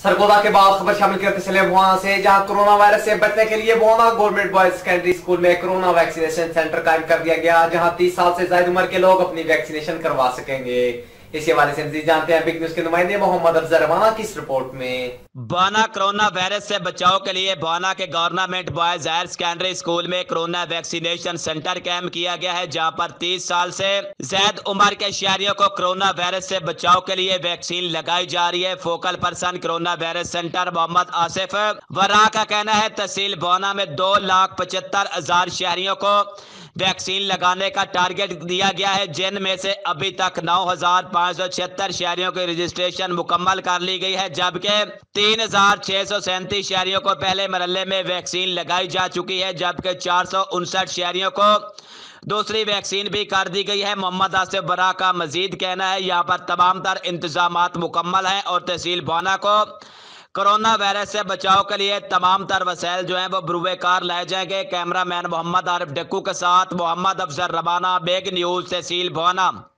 सरगोदा के बाद खबर शामिल करते चले वहां से, जहां कोरोना वायरस से बचने के लिए वहां गवर्नमेंट बॉयज सेकेंडरी स्कूल में कोरोना वैक्सीनेशन सेंटर कायम कर दिया गया, जहां 30 साल से ज्यादा उम्र के लोग अपनी वैक्सीनेशन करवा सकेंगे। इसी हवाले से मजीद जानते हैं बिग न्यूज के नुमाइंदे मोहम्मद अफजल रवाना की इस रिपोर्ट में। बाना कोरोना वायरस से बचाव के लिए बाना के government boys higher secondary school में कोरोना वैक्सीनेशन सेंटर कायम किया गया है, जहां पर 30 साल से ज्यादा उम्र के शहरियों को कोरोना वायरस से बचाव के लिए वैक्सीन लगाई जा रही है। Focal person corona virus center Mohammad Asif वरा का कहना है तहसील बाना में 2,75,000 शहरियों को वैक्सीन लगाने का टारगेट दिया गया है, जिनमें से अभी तक 9,576 शहरियों की रजिस्ट्रेशन मुकम्मल कर ली गई है, जबकि 3,637 शहरियों को पहले मरहले में वैक्सीन लगाई जा चुकी है, जबकि 459 शहरियों को दूसरी वैक्सीन भी कर दी गई है। मोहम्मद आसिफ बरा का मजीद कहना है यहाँ पर तमाम तर इंतजामात मुकम्मल हैं और तहसील बाना को कोरोना वायरस से बचाव के लिए तमाम तर वसैल जो हैं वो बरूए कार लाए जाएंगे। कैमरा मैन मोहम्मद आरिफ डक्कू के साथ मोहम्मद अफजल रबाना, बिग न्यूज तहसील बाना।